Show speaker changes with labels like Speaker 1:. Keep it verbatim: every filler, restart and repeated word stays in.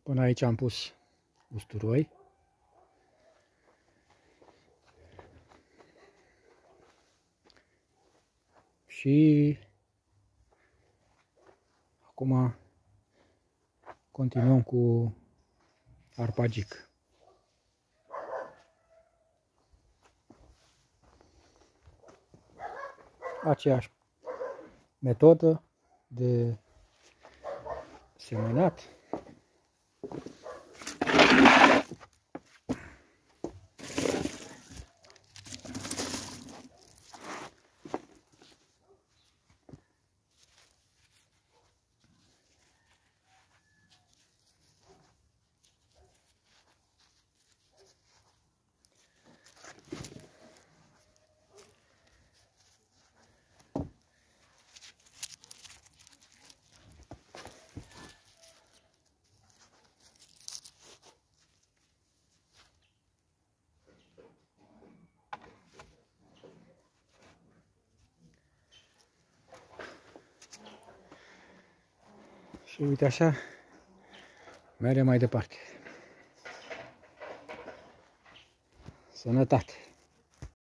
Speaker 1: Până aici am pus usturoi. Și acum continuăm cu arpagic. Aceeași metodă de semănat. Și uite așa, mergem mai departe. Sănătate!